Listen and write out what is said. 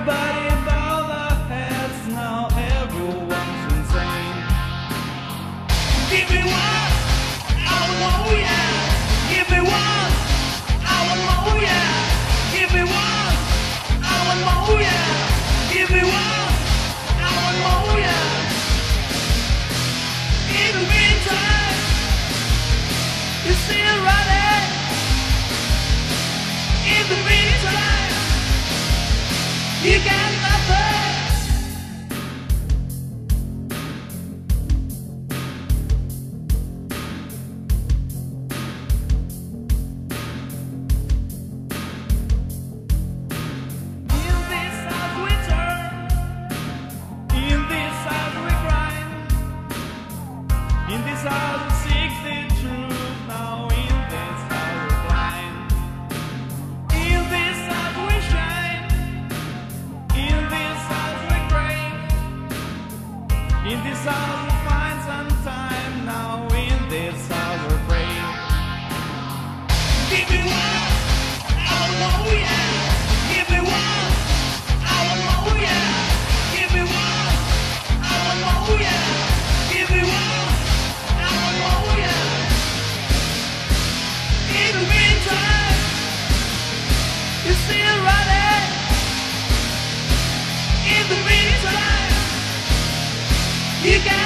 Everybody bow their heads now, everyone's insane. Give me one, I want more, yeah. Give me one, I want more, yeah. Give me one, I want more, yeah. Give me one, I want more, yeah. In the meantime, you're still running. In the meantime, you got nothing. In this house we turn, in this house we grind, in this house we seek the truth. Now in this house we blind, in this house we shine, in this house we crave, in this house we find some time. Now in this house we pray. Give me one, I want more, yeah. Give me one, I want more, yeah. Give me one, I want more, yeah. Give me one, I want more, yeah. In the meantime, you're still running. In the meantime, you got